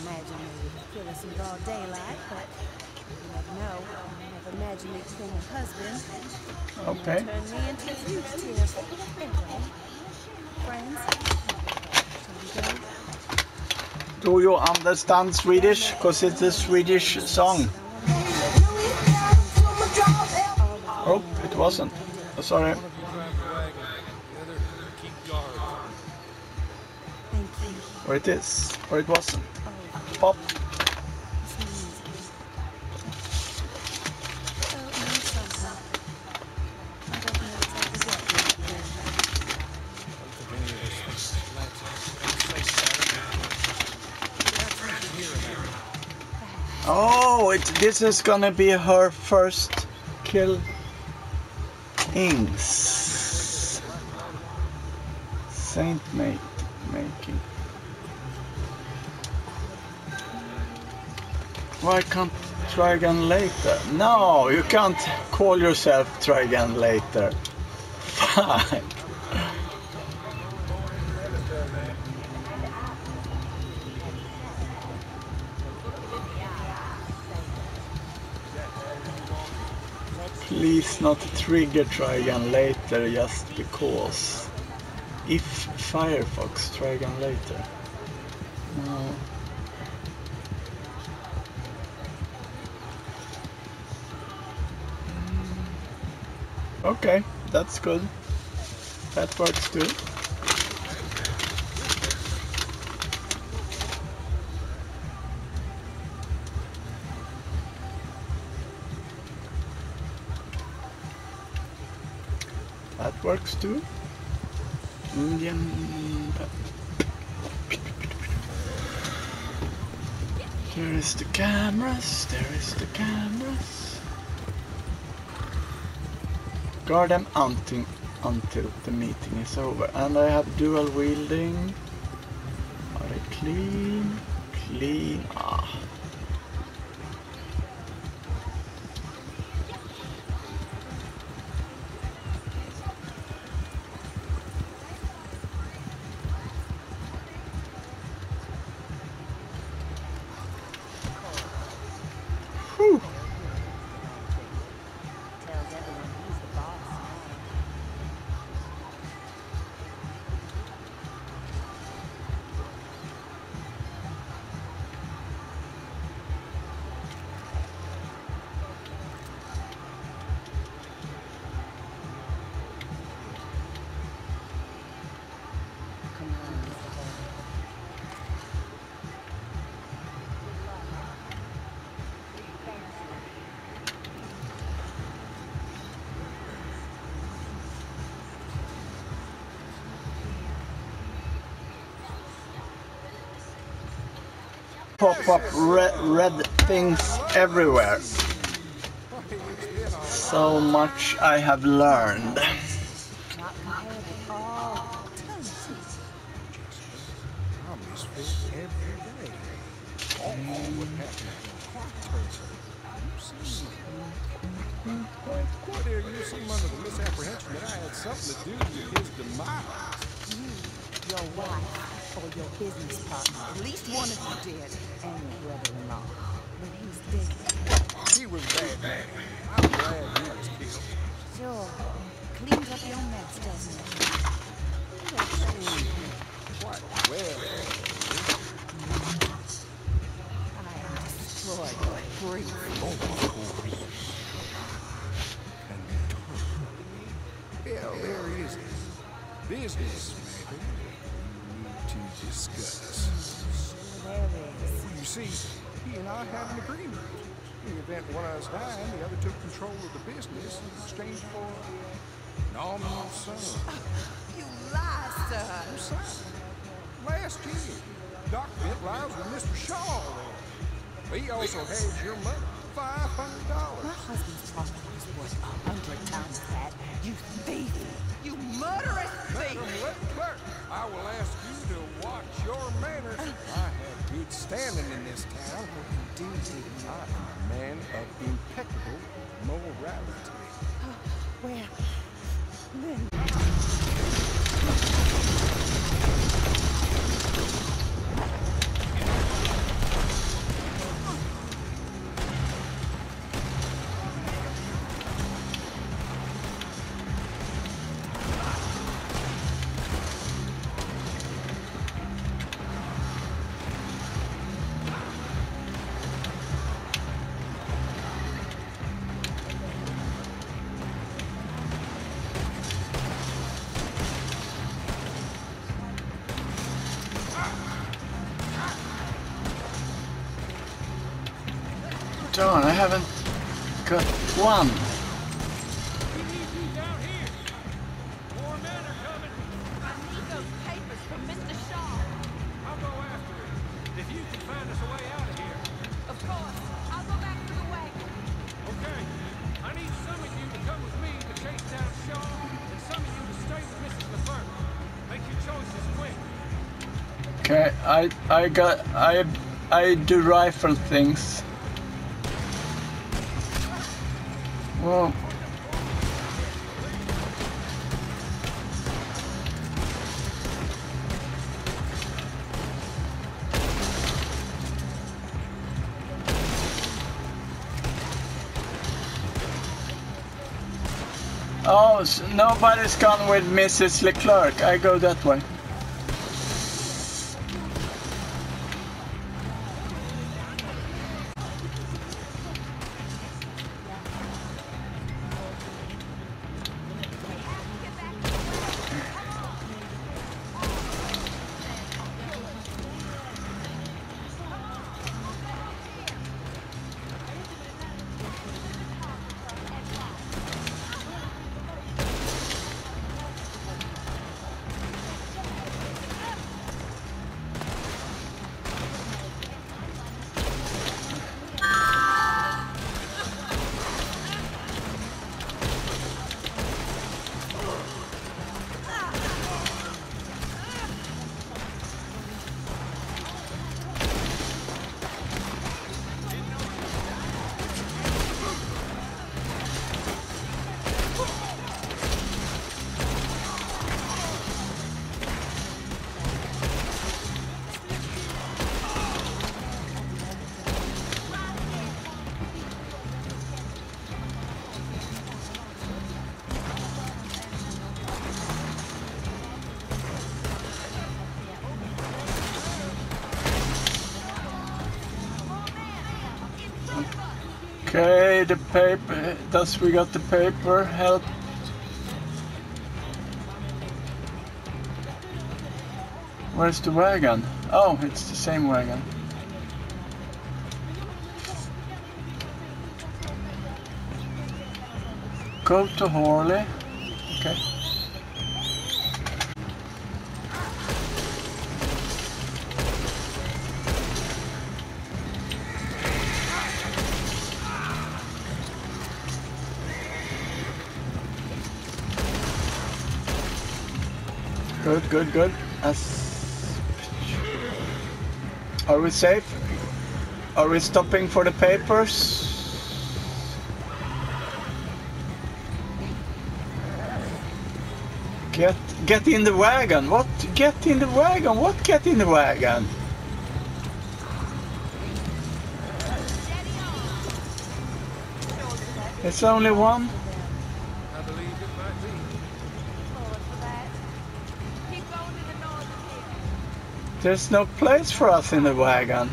imagine they would kill us in broad daylight, but you never know. I never imagined they'd kill my husband. Okay. And turn me into a fugitive. Anyway, friends, shall we go? Do you understand Swedish? Because it's a Swedish song. Oh, it wasn't. Oh, sorry. One of you drive the wagon, the other keep guard. Thank you. Or it is. Or it wasn't. Pop. This means well, it means something. I don't know exactly what yet. I don't think any of us think Lance is safe about it. Perhaps we should hear about it. Oh, this is gonna be her first kill. Ings. Saint making. Why can't try again later? No, you can't call yourself try again later. Fine. Please not trigger try again later just because. If Firefox try again later. No. Okay, that's good. That works too. That works too. Indian. There is the cameras. There is the cameras. Guard them until the meeting is over. And I have dual wielding. Are they clean? Clean. Ah. Whew. Tells everyone he's the boss now. Come on, Mr. Hall. Pop up red things everywhere. So much I have learned. Not compared at all. Tons. Zombies fit every day. All what happened Quite there, you seem under the misapprehension that I had something to do with his demise. You, your wife, or your business partner. At least one of you did. And your brother-in-law. But he's dead. He was bad man. I'm glad he was killed. Sure. Cleans up your mess, doesn't it? Quite well. I am destroyed your breed. Oh, of course. And well, there is a business matter we need to discuss. There is. You see, he and I have an agreement. In the event one of us died, the other took control of the business in exchange for a nominal sum. You lie, son. Son, last year, Doc bit lives with Mr. Shaw there. He also had your money, $500. My husband's property is worth 100 times that. You thief! You murderous thief! Madam Clerk, I will ask you to watch your manners. I have good standing in this town. Indeed, I am a man of impeccable morality. Where? Lynn. Darn, I haven't got one. We need you down here. More men are coming. I need those papers from Mr. Shaw. I'll go after him. If you can find us a way out of here. Of course. I'll go back for the wagon. Okay. I need some of you to come with me to chase down Shaw, and some of you to stay with Mrs. LeFleur. Make your choices quick. Okay, I do rifle things. Whoa. Oh, so nobody's gone with Mrs. Leclerc. I go that way. Okay, the paper. Thus we got the paper. Help. Where's the wagon? Oh, it's the same wagon. Go to Horley. Okay. Good, good, good. Are we safe? Are we stopping for the papers? Get in the wagon. What? Get in the wagon. What? Get in the wagon. It's only one. I believe it might be. Keep going to the north here. There's no place for us in the wagon.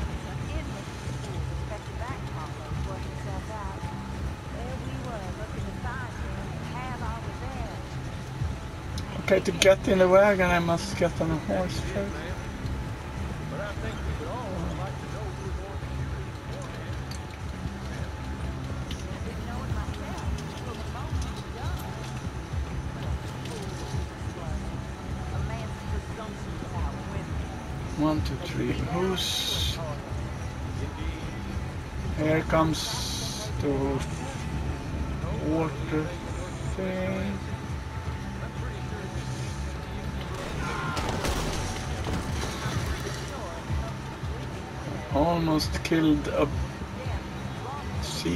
Okay, to get in the wagon I must get on a horse first. But I think we would all like to know who we're going to shoot One, two, three. Who's here comes the water thing. Almost killed a sea.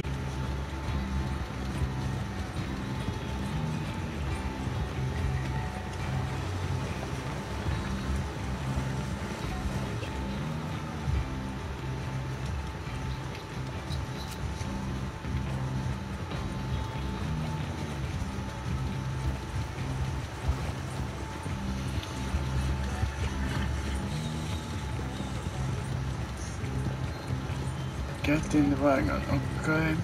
Get in the wagon, okay.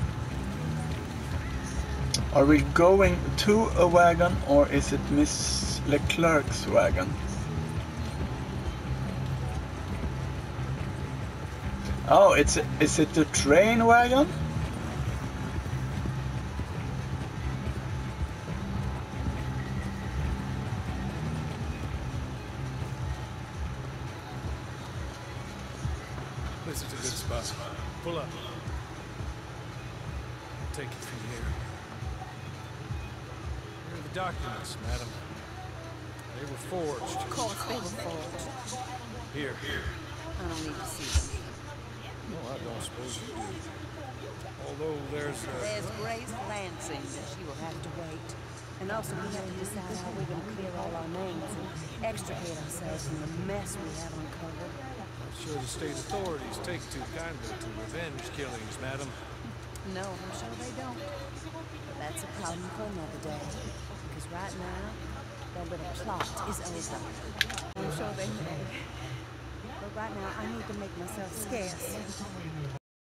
Are we going to a wagon or is it Miss Leclerc's wagon? Oh, is it the train wagon? This is a good spot. Pull up. I'll take it from here. Here are the documents, madam. They were forged. Of course they were forged. Here. I don't need to see them. No, I don't suppose you do. Although there's Grace Lansing that she will have to wait. And also we have to decide how we're going to clear all our names and extricate ourselves from the mess we have uncovered. I'm sure the state authorities take too kindly to revenge killings, madam. No, I'm sure they don't. But that's a problem for another day. Because right now, that little plot is over. I'm sure they may. But right now, I need to make myself scarce.